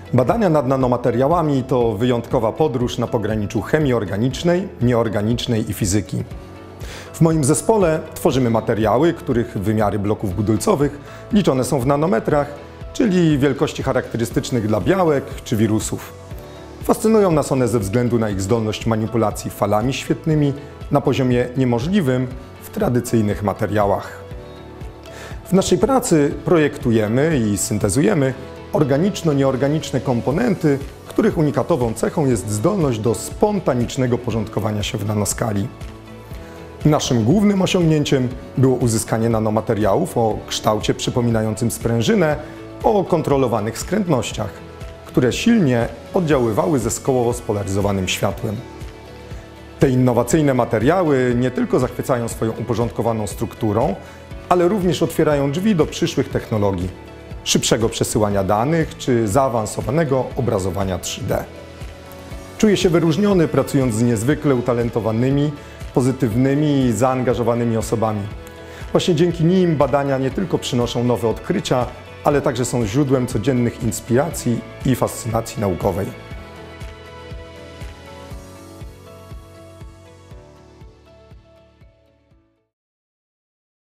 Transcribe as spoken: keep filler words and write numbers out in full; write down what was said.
Badania nad nanomateriałami to wyjątkowa podróż na pograniczu chemii organicznej, nieorganicznej i fizyki. W moim zespole tworzymy materiały, których wymiary bloków budulcowych liczone są w nanometrach, czyli wielkości charakterystycznych dla białek czy wirusów. Fascynują nas one ze względu na ich zdolność manipulacji falami świetlnymi na poziomie niemożliwym w tradycyjnych materiałach. W naszej pracy projektujemy i syntezujemy organiczno-nieorganiczne komponenty, których unikatową cechą jest zdolność do spontanicznego porządkowania się w nanoskali. Naszym głównym osiągnięciem było uzyskanie nanomateriałów o kształcie przypominającym sprężynę o kontrolowanych skrętnościach, które silnie oddziaływały zeskołowo spolaryzowanym światłem. Te innowacyjne materiały nie tylko zachwycają swoją uporządkowaną strukturą, ale również otwierają drzwi do przyszłych technologii, szybszego przesyłania danych czy zaawansowanego obrazowania trzy D. Czuję się wyróżniony, pracując z niezwykle utalentowanymi, pozytywnymi i zaangażowanymi osobami. Właśnie dzięki nim badania nie tylko przynoszą nowe odkrycia, ale także są źródłem codziennych inspiracji i fascynacji naukowej.